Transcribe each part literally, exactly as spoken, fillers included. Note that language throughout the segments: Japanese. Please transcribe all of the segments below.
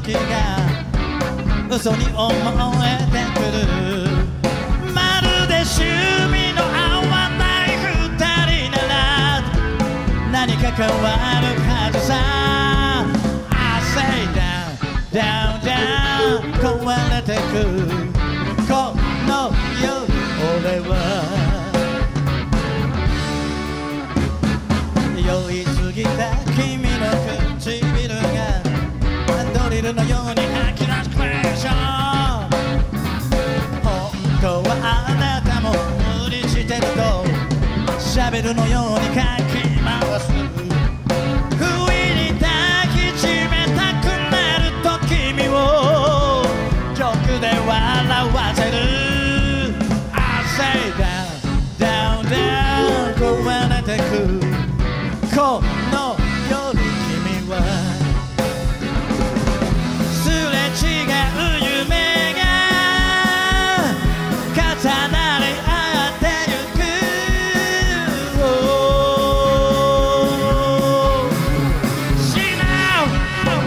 時が嘘に思えてくる。まるで趣味の合わない二人なら何か変わるはずさ。 I say down, down, down 壊れてくこの夜俺は酔いすぎた君の唇がドリルのように吐き出すクエスチョン。本当はあなたも無理してるとシャベルのようにかき回す。不意に抱きしめたくなると君を曲で笑わせる。 I say down, down, down 壊れてくこの夜君はすれ違う夢が重なり合ってゆく。死なう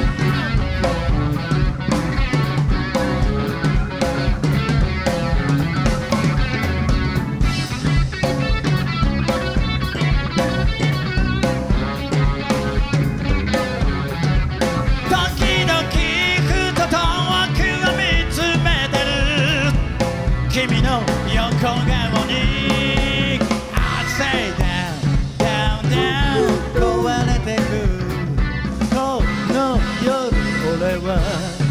君の横顔に I say down, down, down 壊れてくこの夜俺は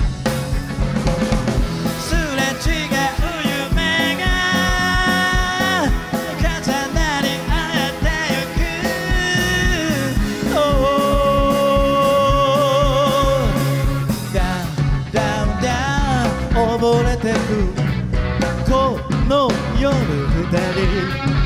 すれ違う夢が重なり合ってゆく。 Oh down, down, down 溺れてくこの夜二人